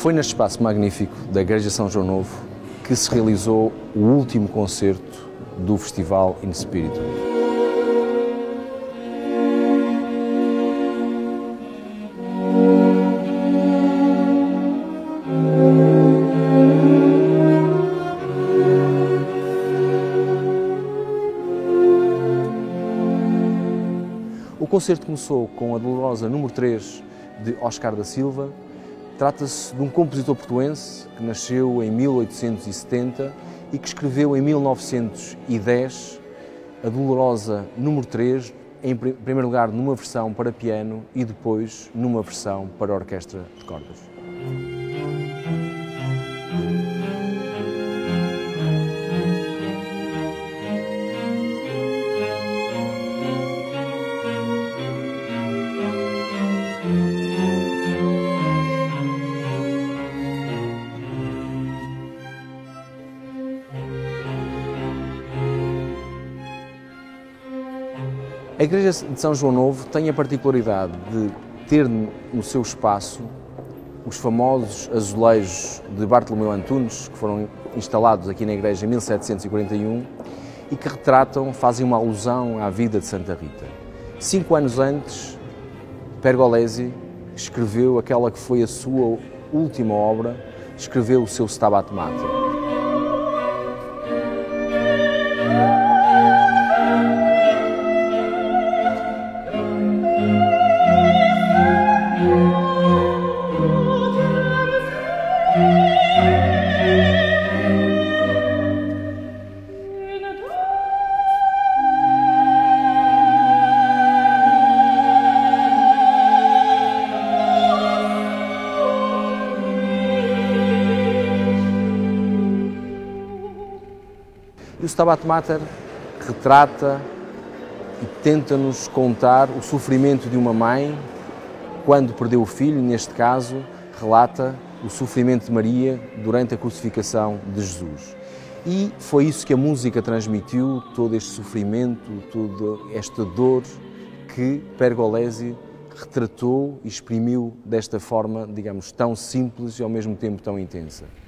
Foi neste espaço magnífico da Igreja São João Novo que se realizou o último concerto do Festival In Spiritu. O concerto começou com a Dolorosa número 3 de Oscar da Silva. Trata-se de um compositor portuense que nasceu em 1870 e que escreveu em 1910 a Dolorosa número 3, em primeiro lugar numa versão para piano e depois numa versão para orquestra de cordas. A Igreja de São João Novo tem a particularidade de ter no seu espaço os famosos azulejos de Bartolomeu Antunes, que foram instalados aqui na igreja em 1741 e que retratam, fazem uma alusão à vida de Santa Rita. 5 anos antes, Pergolesi escreveu aquela que foi a sua última obra, escreveu o seu Stabat Mater. E o Stabat Mater retrata e tenta-nos contar o sofrimento de uma mãe quando perdeu o filho, neste caso, relata o sofrimento de Maria durante a crucificação de Jesus. E foi isso que a música transmitiu, todo este sofrimento, toda esta dor que Pergolesi retratou e exprimiu desta forma, digamos, tão simples e ao mesmo tempo tão intensa.